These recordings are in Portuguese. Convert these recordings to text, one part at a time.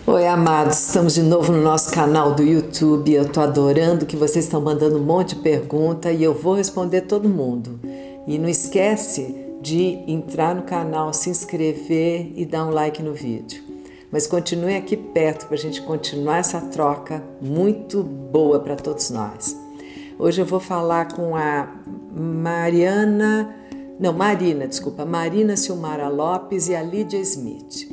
Oi, amados, estamos de novo no nosso canal do YouTube. Eu tô adorando que vocês estão mandando um monte de pergunta e eu vou responder todo mundo. E não esquece de entrar no canal, se inscrever e dar um like no vídeo. Mas continue aqui perto para a gente continuar essa troca muito boa para todos nós. Hoje eu vou falar com a Marina Silmara Lopes e a Lídia Smith.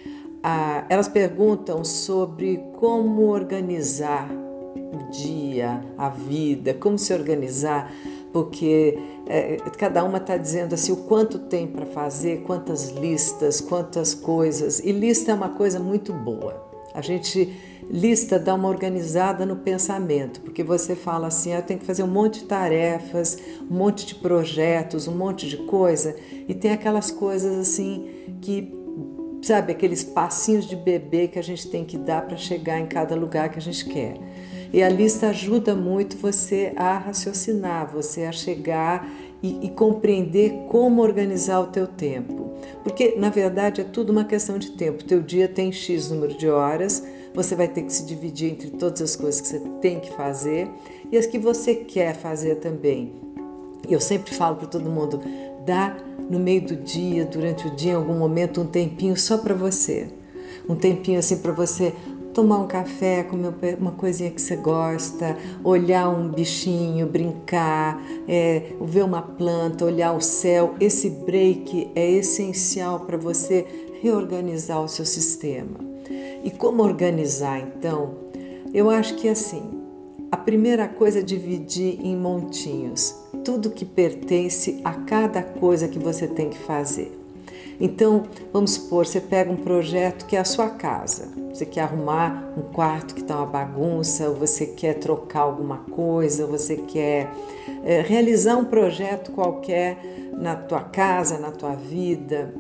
Elas perguntam sobre como organizar o dia, a vida, como se organizar, porque cada uma está dizendo assim o quanto tem para fazer, quantas listas, quantas coisas. E lista é uma coisa muito boa. A gente lista dá uma organizada no pensamento, porque você fala assim, eu tenho que fazer um monte de tarefas, um monte de projetos, um monte de coisa, e tem aquelas coisas assim que sabe, aqueles passinhos de bebê que a gente tem que dar para chegar em cada lugar que a gente quer. E a lista ajuda muito você a raciocinar, você a chegar e compreender como organizar o teu tempo. Porque, na verdade, é tudo uma questão de tempo. Teu dia tem X número de horas, você vai ter que se dividir entre todas as coisas que você tem que fazer e as que você quer fazer também. Eu sempre falo para todo mundo, dá no meio do dia, durante o dia, em algum momento, um tempinho só para você. Um tempinho assim para você tomar um café, comer uma coisinha que você gosta, olhar um bichinho, brincar, ver uma planta, olhar o céu. Esse break é essencial para você reorganizar o seu sistema. E como organizar, então? Eu acho que assim, a primeira coisa é dividir em montinhos. Tudo que pertence a cada coisa que você tem que fazer. Então, vamos supor, você pega um projeto que é a sua casa. Você quer arrumar um quarto que está uma bagunça, ou você quer trocar alguma coisa, ou você quer realizar um projeto qualquer na tua casa, na tua vida.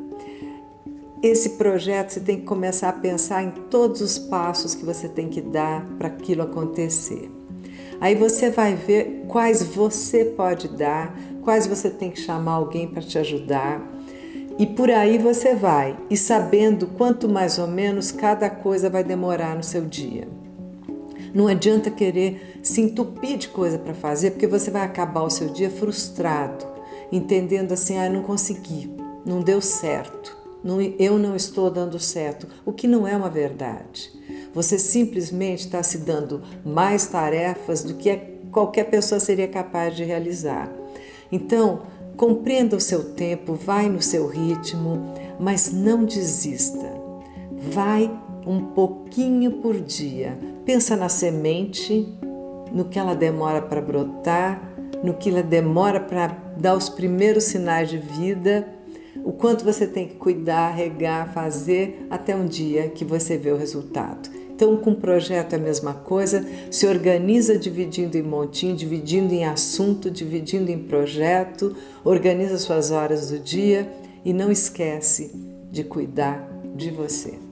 Esse projeto você tem que começar a pensar em todos os passos que você tem que dar para aquilo acontecer. Aí você vai ver quais você pode dar, quais você tem que chamar alguém para te ajudar. E por aí você vai, e sabendo quanto mais ou menos cada coisa vai demorar no seu dia. Não adianta querer se entupir de coisa para fazer, porque você vai acabar o seu dia frustrado, entendendo assim, não consegui, não deu certo, eu não estou dando certo, o que não é uma verdade. Você simplesmente está se dando mais tarefas do que qualquer pessoa seria capaz de realizar. Então, compreenda o seu tempo, vai no seu ritmo, mas não desista. Vai um pouquinho por dia. Pensa na semente, no que ela demora para brotar, no que ela demora para dar os primeiros sinais de vida, o quanto você tem que cuidar, regar, fazer, até um dia que você vê o resultado. Então, com o projeto é a mesma coisa, se organiza dividindo em montinho, dividindo em assunto, dividindo em projeto, organiza suas horas do dia e não esquece de cuidar de você.